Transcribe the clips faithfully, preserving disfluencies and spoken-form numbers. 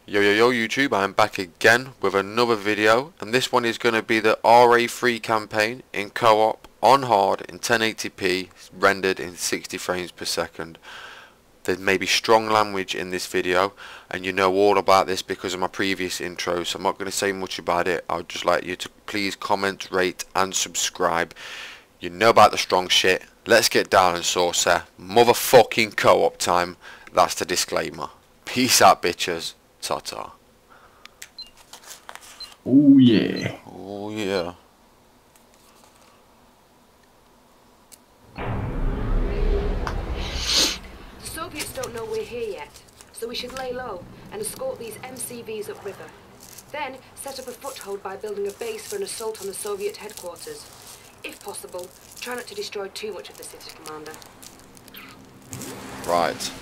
Yo yo yo YouTube, I'm back again with another video, and this one is going to be the R A three campaign in co-op on hard in ten eighty p rendered in sixty frames per second. There may be strong language in this video, and you know all about this because of my previous intro, so I'm not going to say much about it. I would just like you to please comment, rate and subscribe. You know about the strong shit. Let's get down and saucer. Motherfucking co-op time. That's the disclaimer. Peace out, bitches. Ta-ta. Oh yeah. Oh yeah. The Soviets don't know we're here yet, so we should lay low and escort these M C Vs upriver. Then set up a foothold by building a base for an assault on the Soviet headquarters. If possible, try not to destroy too much of the city, Commander. Right.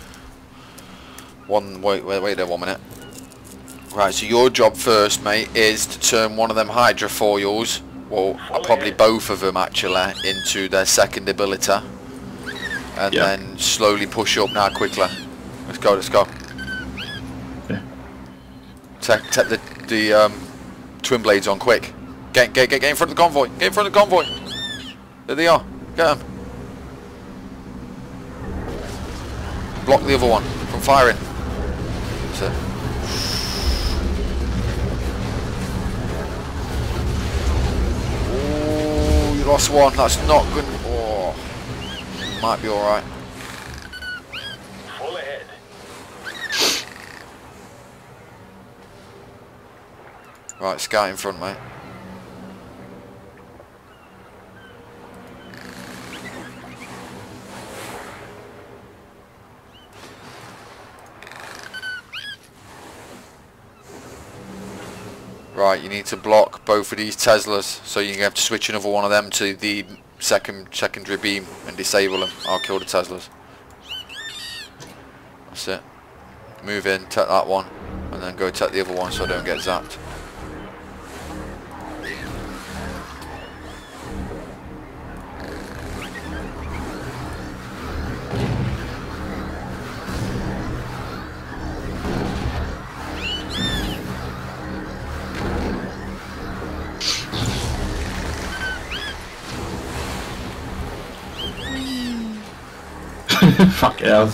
One, wait, wait, wait there one minute. Right, so your job first, mate, is to turn one of them hydrofoils, well, probably both of them actually, into their second ability. And Yep. then slowly push up now quickly. Let's go, let's go. Yeah. Take, take the, the um, twin blades on, quick. Get, get, get, get in front of the convoy, get in front of the convoy. There they are, get them. Block the other one from firing. That's it. Oh, you lost one. That's not good. Oh, might be all right. Full ahead. Right, scout in front, mate. Right, you need to block both of these Teslas, so you have to switch another one of them to the second secondary beam and disable them. I'll kill the Teslas. That's it. Move in, take that one, and then go take the other one so I don't get zapped. Fuck hell.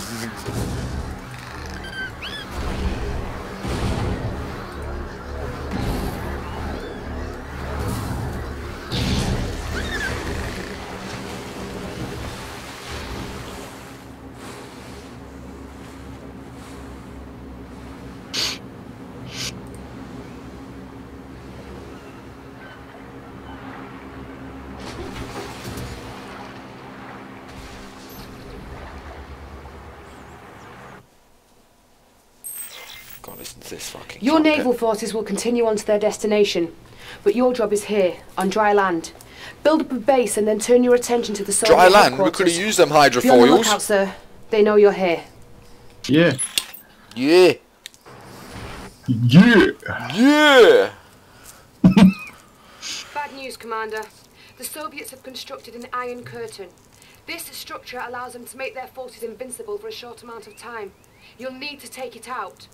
God, listen to this fucking Your trumpet. naval forces will continue on to their destination, but your job is here, on dry land. Build up a base and then turn your attention to the Soviet Dry land? We headquarters. could have used them Be on the lookout, hydrofoils. sir. They know you're here. Yeah. Yeah. Yeah. Yeah. Bad news, Commander. The Soviets have constructed an iron curtain. This structure allows them to make their forces invincible for a short amount of time. You'll need to take it out.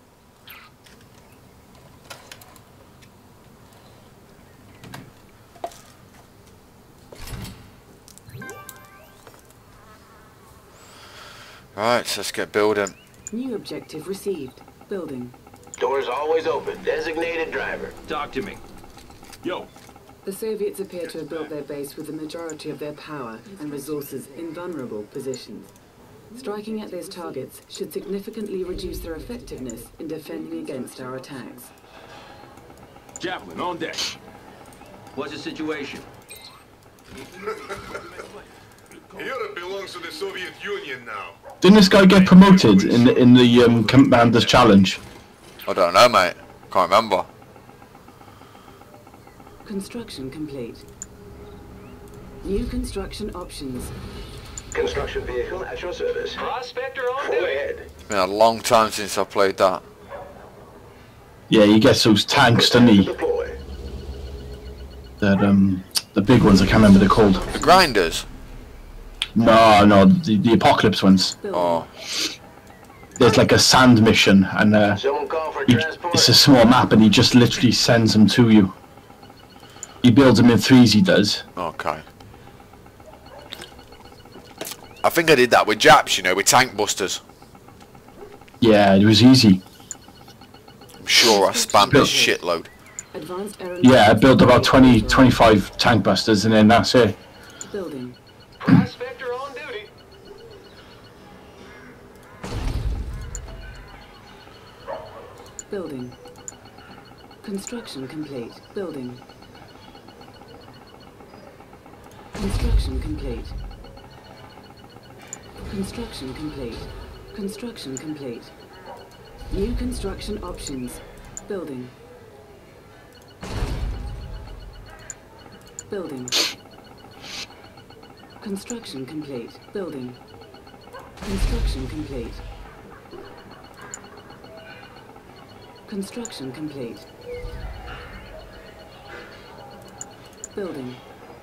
Right, so let's get building. New objective received. Building. Doors always open. Designated driver. Talk to me. Yo. The Soviets appear to have built their base with the majority of their power and resources in vulnerable positions. Striking at those targets should significantly reduce their effectiveness in defending against our attacks. Javelin, on deck. What's the situation? Europe belongs to the Soviet Union now. Didn't this guy get promoted in the, in the um, Commander's Challenge? I don't know, mate. Can't remember. Construction complete. New construction options. Construction vehicle at your service. Prospector on Full duty. ahead. It's been a long time since I played that. Yeah, he gets those tanks, doesn't he? Deploy. That um, the big ones. I can't remember what they're called. The grinders. No, no, the, the Apocalypse ones. Building. Oh, there's like a sand mission, and uh, Someone call for he, transport. it's a small map, and he just literally sends them to you. He builds them in threes, he does. Okay. I think I did that with Japs, you know, with Tank Busters. Yeah, it was easy. I'm sure I spammed this shitload. Advanced aeronautics. Yeah, I built about twenty, twenty-five tank busters, and then that's it. Building. Prospector on duty. Building. Construction complete. Building. Construction complete. Construction complete. Construction complete. New construction options. Building. Building. Construction complete. Building. Construction complete. Construction complete. Building.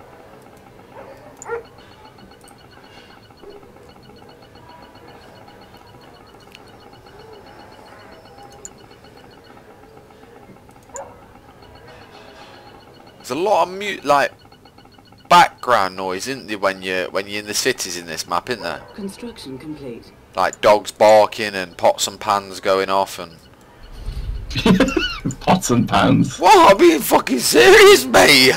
There's a lot of mute, like background noise, isn't there, when you when you're in the cities in this map, isn't there? Construction complete. Like dogs barking and pots and pans going off and. Pots and pans. What? I'm being fucking serious, mate.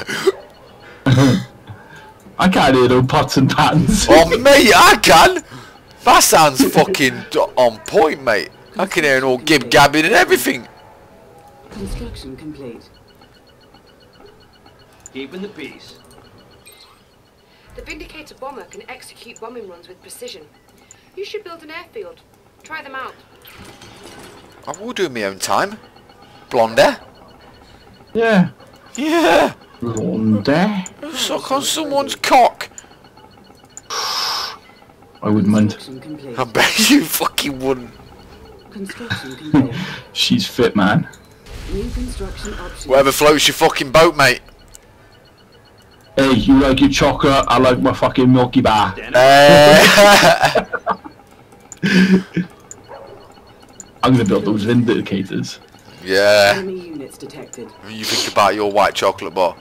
I can't hear no pots and pans. Oh, mate, I can. That sounds fucking d- on point, mate. I can hear an all gib gabbing and everything. Construction complete. Keeping the peace. The Vindicator bomber can execute bombing runs with precision. You should build an airfield. Try them out. I will do in my own time. Blonde. Yeah. Yeah. Blonde. Suck on someone's cock. I wouldn't mind. Construction complete. I bet you fucking wouldn't. Construction complete. She's fit, man. New construction options. Whatever floats your fucking boat, mate. Hey, you like your chocolate? I like my fucking Milky Bar. Uh, I'm gonna build those Vindicators. yeah. Enemy units detected. You think about your white chocolate bar.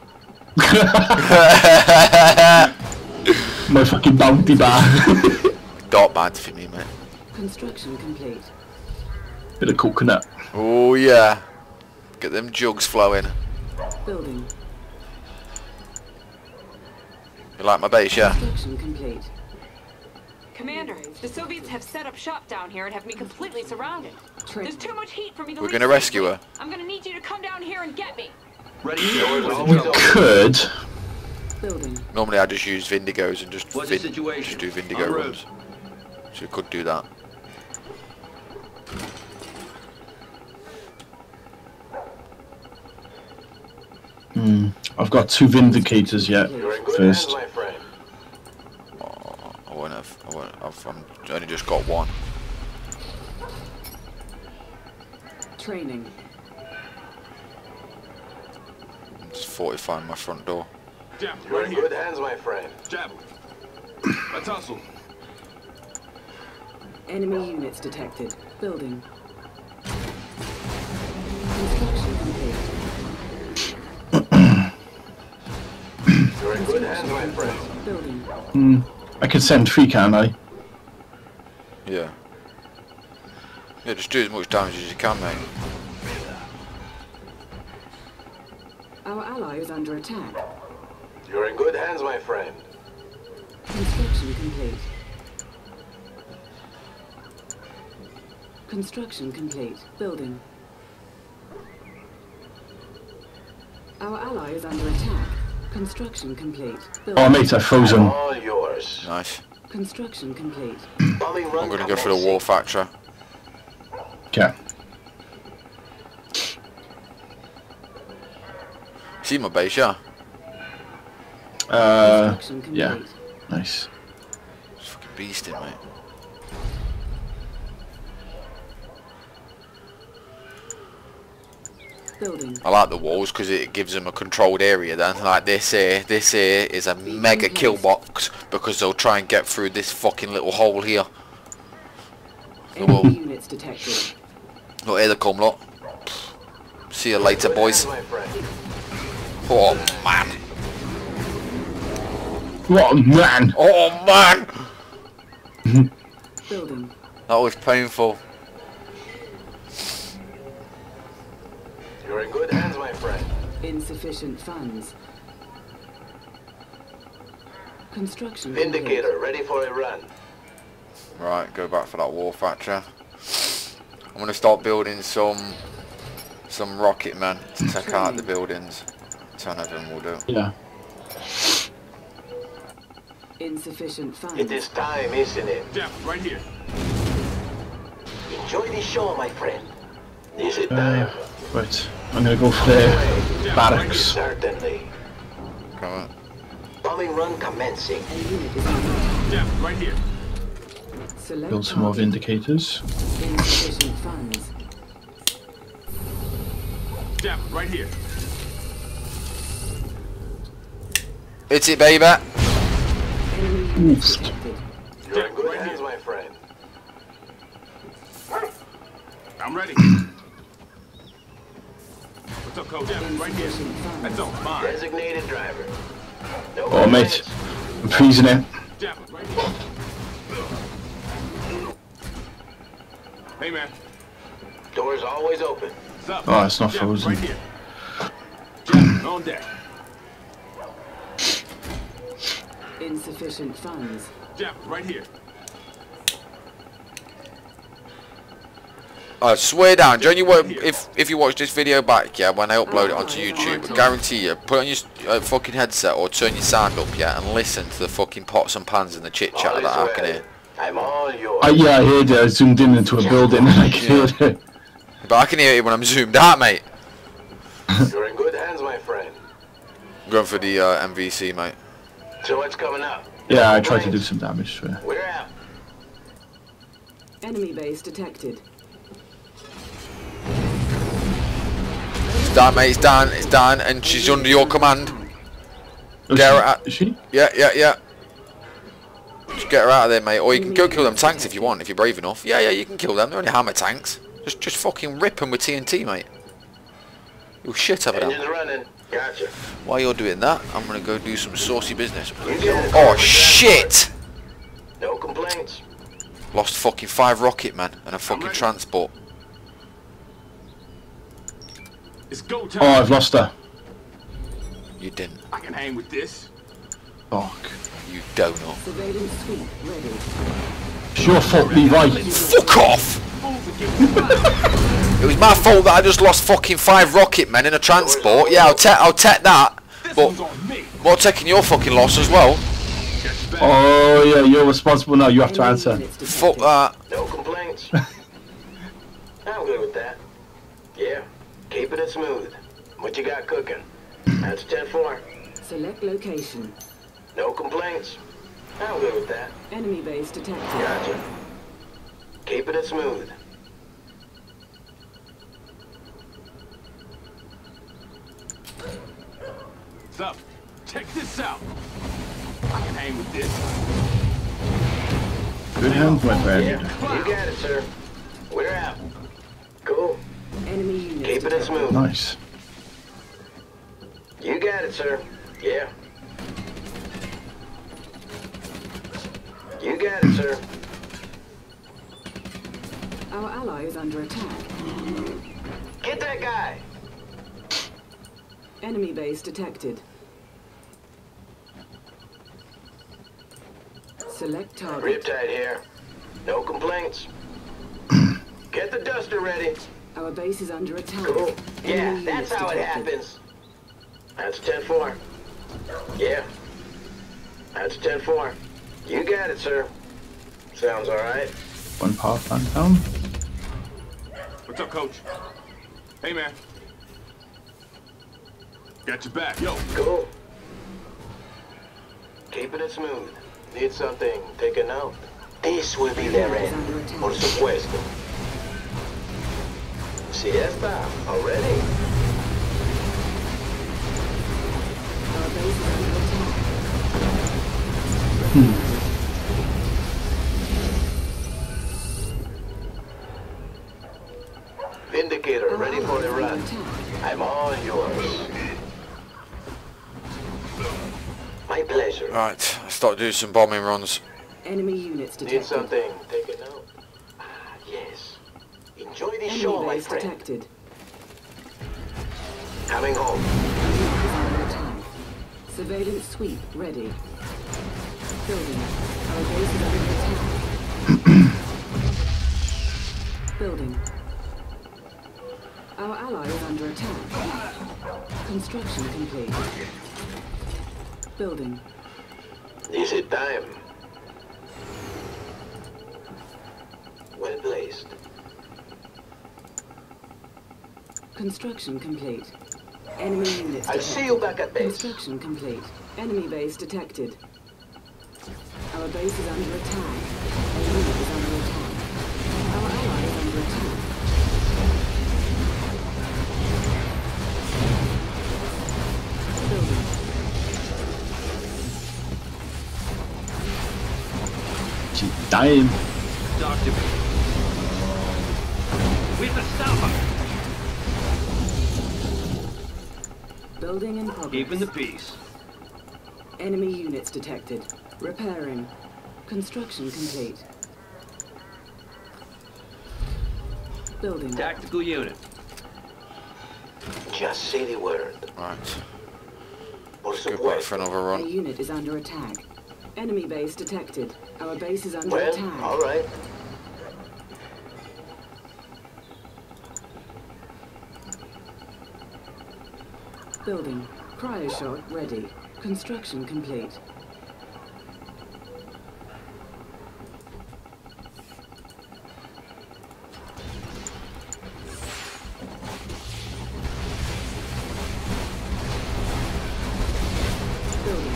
My fucking Bounty Bar. Dark bad for me, mate. Construction complete. Bit of coconut. Oh yeah. Get them jugs flowing. Building. You like my base, yeah? Construction complete. Commander, the Soviets have set up shop down here and have me completely surrounded. Tra- There's too much heat for me to We're leave gonna rescue safely. her. I'm gonna need you to come down here and get me. Ready, sir. Always open. Could. Building. Normally I just use Vindigos and just, What's the vin- situation? just do Vindigo En route. runs. So you could do that. Hmm. I've got two Vindicators yet. You're in good First. hands, my friend. Oh, I won't have. I won't. I've um, only just got one. Training. Just fortifying my front door. Javelin, You're right in here. good hands, my friend. Javelin. Let's hustle. Enemy units detected. Building. Construction complete. You're in good hands, my friend. Building. Hmm. I could send three, can't I? Yeah. Yeah, just do as much damage as you can, mate. Our ally is under attack. You're in good hands, my friend. Construction complete. Construction complete. Building. Our ally is under attack. Construction complete. Building. Oh, mate, I froze him. All yours. Nice. Construction complete. Bombing run I'm gonna go for the commencing. war factory. Okay. See my base, yeah? Uh, Construction complete. yeah. Nice. It's fucking beasting, mate. Building. I like the walls because it gives them a controlled area then. Like this here, this here is a mega kill box because they'll try and get through this fucking little hole here. Enemy units detected. Look, here they come, look. See you later, boys. My friend. Oh, man. What a man! Oh, man! Building. That was painful. You're in good hands, my friend. Insufficient funds. Construction. Vindicator, ready for a run. Right, go back for that war factory. I'm going to start building some some rocket men to take out the buildings. Ten of them will do. Yeah. Insufficient funds. It is time, isn't it? Jeff, right here. Enjoy the show, my friend. Is it Uh, time? right. I'm gonna go for the barracks. Certainly. Come on. Bombing run commencing. A unit is under attack. Jeff, right here. Select Build some more target. vindicators. Insufficient funds. Jeff, right here. It's it, baby. Enemy units Oof. detected. You're in good hands, my friend. I'm ready. What's up, Coach? Jeff, right here. Insufficient funds. That's all fine. Designated driver. No Oh, mate. complaints. I'm freezing it. Jeff, right here. Hey, man. Doors always open. What's up? Oh, it's not Jeff, frozen. right here. Jeff, on deck. Insufficient funds. Jeff, right here. I swear down, John, you wa- if if you watch this video back, yeah, when I upload it onto YouTube, I guarantee you, put on your uh, fucking headset or turn your sound up, yeah, and listen to the fucking pots and pans and the chit All chat is that I can well. hear. I'm all yours. Uh, yeah, I heard it. I zoomed in into a building and I could hear it. But I can hear it when I'm zoomed out, mate. You're in good hands, my friend. I'm going for the uh, M V C, mate. So what's coming up? Yeah, I tried to do some damage to it. We're out. Enemy base detected. It's done, mate. It's done. It's done, and she's under your command. Oh, Get her she- out. Is she? Yeah, yeah, yeah. Just get her out of there, mate. Or you can go kill them tanks if you want, if you're brave enough. Yeah, yeah, you can kill them. They're only hammer tanks. Just, just fucking rip them with T N T, mate. You'll shit over them. Engines running. Gotcha. While you're doing that, I'm gonna go do some saucy business. You get it. Oh shit! No complaints. Lost fucking five rocket men and a fucking ready. transport. It's go time. Oh, I've lost her. You didn't. I can hang with this. Fuck. You donut. Surveillance suite ready. It's your fault, Levi. Fuck off! It was my fault that I just lost fucking five rocket men in a transport. Yeah, I'll take I'll take that. This But one's on me. we're taking your fucking loss as well. Get back. Oh, yeah, you're responsible now. You have to Enemy answer. units Fuck detected. that. No complaints. I'm good with that. Yeah. Keeping it smooth. What you got cooking? That's ten four. Select location. No complaints. I'm good with that. Enemy base detected. Gotcha. Keeping it smooth. What's up? Check this out. I can hang with this. Good hands, my friend. Yeah, you got it, sir. We're out. Cool. Enemy units Keeping it detected. smooth. Nice. You got it, sir. Yeah. You got it, sir. Our ally is under attack. Get that guy. Enemy base detected. Select target. Riptide here. No complaints. Get the duster ready. Our base is under attack. Cool. Yeah, Enemy that's units how it detected. happens. That's ten four. Yeah. That's ten four. You got it, sir. Sounds alright. One power plant down. What's up, Coach? Hey, man. Got your back. Yo, Cool. Keeping it smooth. Need something? Take a note. This will be their end. Por supuesto. Siesta already. Our base is under attack. Vindicator, Our ready for ally the is run. under attack. I'm all yours. My pleasure. Right, let's start doing some bombing runs. Enemy units Need detected. something? Take it out. Ah, yes. Enjoy the Enemy show, my base friend. detected. Coming home. Unit is under attack. Surveillance sweep ready. Building. Our base is under attack. Building. Our ally is under attack. Construction complete. Building. Is it time? Well placed. Construction complete. Enemy units I'll detected. see you back at base. Construction complete. Enemy base detected. Our base is under attack. Our unit is under attack. Our ally is under attack. Building. She's dying. Talk to me. We have to stop him. Building in progress. Keeping the peace. Enemy units detected. Repairing. Construction complete. Building. Tactical unit. Just say the word. Right, Por let's go back for supuesto. another Our run. unit is under attack. Enemy base detected. Our base is under Well, attack. all right. Building. Cryoshock ready. Construction complete. Building.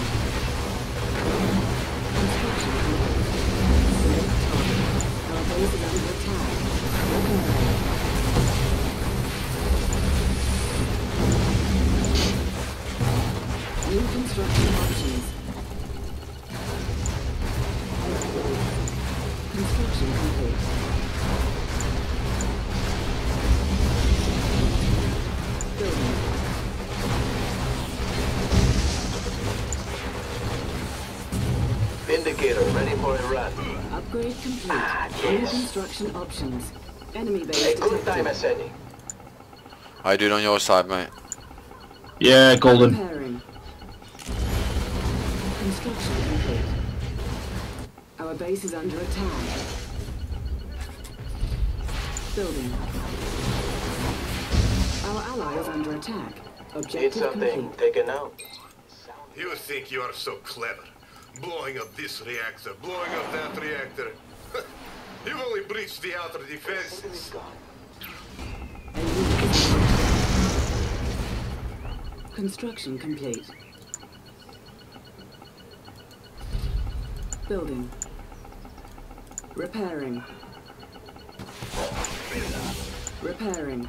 Construction complete. Select target. Our base is under attack. Repairing. New construction options. Construction complete. Building. Vindicator, ready for a run. Upgrade complete. Ah, New yes. construction options. Enemy base A good time detected. as any. How you doing on your side, mate? Yeah, golden. Repairing. Construction complete. Our base is under attack. Building. Our ally is under attack. Need Objective something? complete. Take it out. You think you are so clever. Blowing up this reactor, blowing up that reactor. You've only breached the outer defenses. Enemy is under attack. Construction complete. Building. Repairing. Repairing.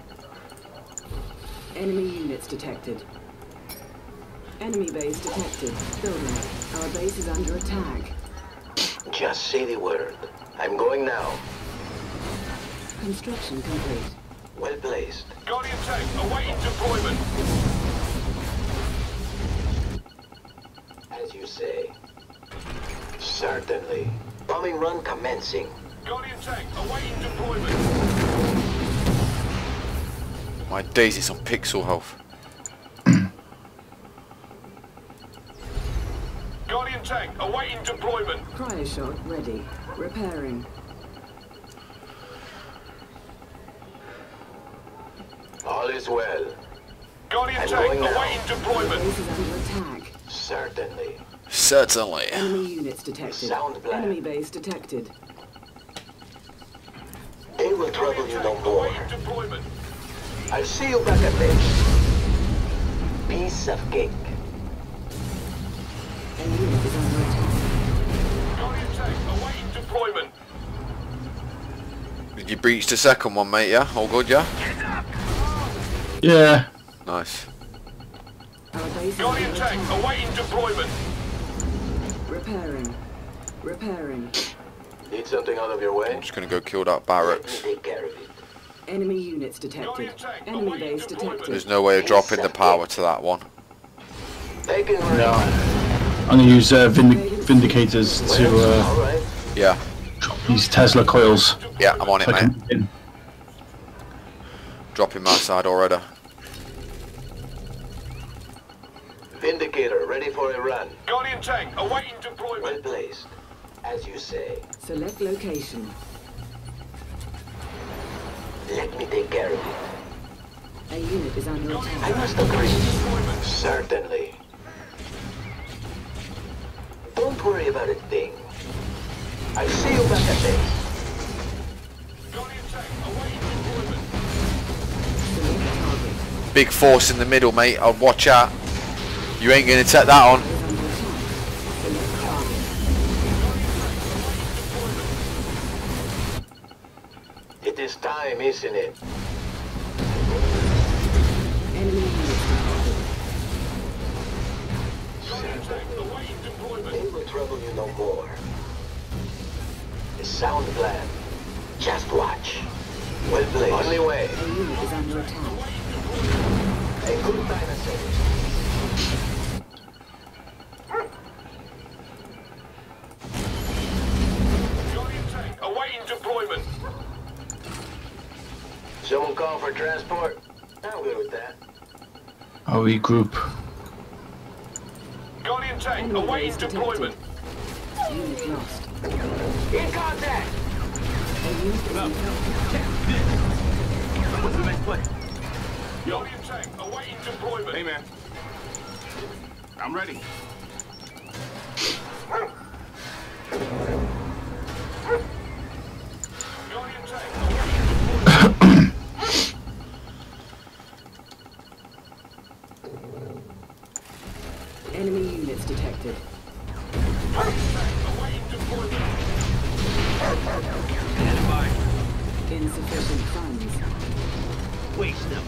Enemy units detected. Enemy base detected. Building. Our base is under attack. Just say the word. I'm going now. Construction complete. Well placed. Guardian tank awaiting deployment. As you say. Certainly. Bombing run commencing. Guardian tank awaiting deployment. My days, it's on pixel health. Guardian tank awaiting deployment. Cryoshock ready. Repairing. All is well. Guardian I'm tank going now. awaiting Our deployment. base is under attack. Certainly. Certainly. Enemy units detected. Sound plan. Enemy base detected. They will trouble you no more. Awaiting deployment. I'll see you back at base. Piece of cake. Enemy unit is under attack. Guardian tank awaiting deployment. Did you breach the second one, mate, yeah? All good, yeah? Yeah. Nice. Our base is Guardian under tank attack. awaiting deployment. Repairing. Repairing. Need something out of your way? I'm just gonna go kill that Let me barracks. take care of it. Enemy units detected. Enemy base detected. There's no way of dropping the power to that one. Taking right. No. I'm gonna use uh, vindic vindicators to uh, All right. Yeah, drop these Tesla coils. yeah, I'm on it, Like mate. in. Dropping my side already. Vindicator ready for a run. Guardian tank, awaiting Well deployment. placed. As you say. Select location. Let me take care of it. A unit is under I attack. must agree. Certainly. Don't worry about a thing. I'll see you back at base. Guardian tank, awaiting deployment. Select target. Big force in the middle, mate. I'll watch out. You ain't gonna take that on. Is under attack. Select target. It is time, isn't it? Enemy units detected. Guardian tank, awaiting deployment. They will trouble you no more. The sound plan. Just watch. Well played. Only way. A unit is under attack. A good dinosaur. Guardian tank, awaiting deployment. Someone call for transport? I'm good with that. I'll regroup. Guardian tank, Enemy awaiting base detected. deployment. Unit lost. In contact! A unit is infected. What's the next play? Guardian tank, awaiting deployment. Hey, man. I'm ready. Guardian tank, awaiting deployment. Enemy units detected. Guardian tank, awaiting deployment. Insufficient funds. Waste them.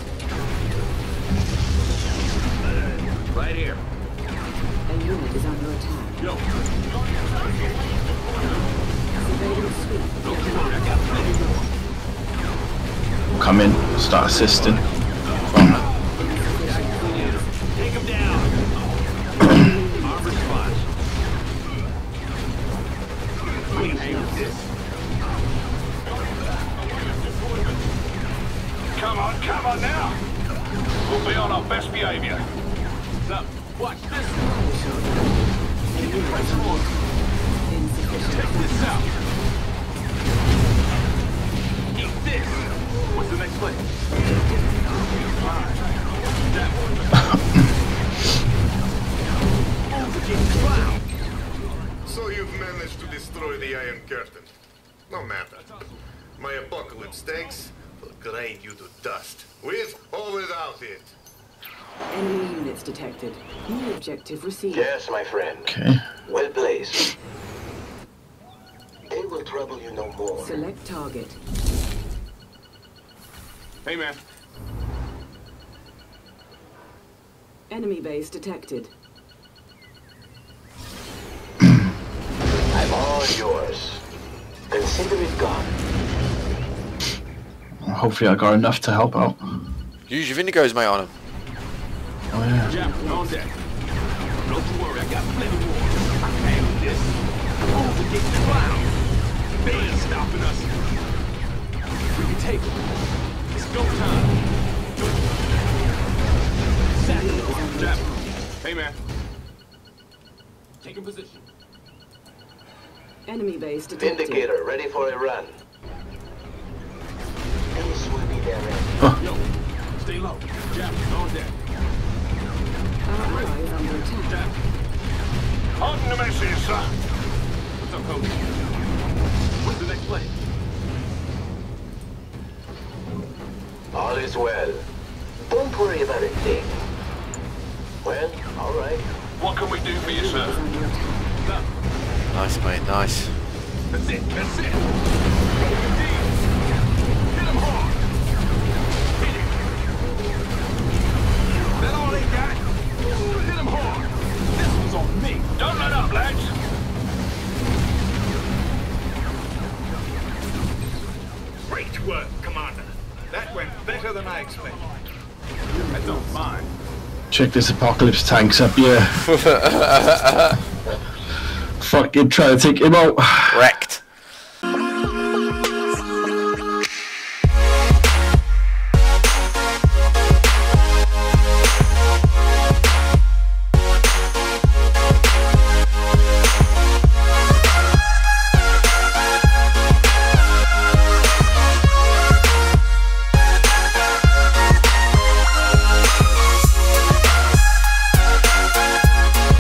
Right here. A unit is under attack. Yo. Guardian tank, awaiting deployment. Surveillance sweep. Don't you worry, I got plenty more. Come in, start assisting. Take him down. Arm response. We hang with this. Come on, come on now. We'll be on our best behavior. Now, watch this. Keep the pressure on. Check this out. Eat this. What's the next play? That one. So you've managed to destroy the Iron Curtain. No matter. My apocalypse tanks will grind you to dust. With or without it. Enemy units detected. New objective received. Yes, my friend. Okay. Well placed. They will trouble you no more. Select target. Hey, man. Enemy base detected. I'm all yours. Consider it gone. Hopefully I got enough to help out. Use your Vindigos, mate, on him. Oh yeah. Jap, on deck. Don't you worry, I got plenty more. I can handle this. Don't forget the clown. They ain't stopping us. We can take them. It's go time. Sack. Jap. Hey, man. Taking position. Enemy base detected. Vindicator ready for a run. This will be their end. Yo, stay low. Jap, on deck. Our ally is under attack. Jap. On the message, sir. What's up, coach? What's the next play? All is well. Don't worry about a thing. Well, all right. What can we do for you, Is sir? under attack. No. Nice, mate, nice. That's it. That's it. Hit him hard. Hit him. That all they got? Hit him hard. This one's on me. Don't let up, lads. Great work, Commander. Better than I expected. I don't mind. Check this Apocalypse tanks up, yeah. Fucking try to take him out. Wreck.